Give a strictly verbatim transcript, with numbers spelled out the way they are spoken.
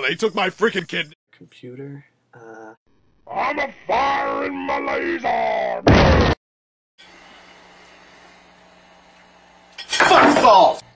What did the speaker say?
They took my freaking kidney. Computer. Uh. I'm a fire in my laser. Fuck off.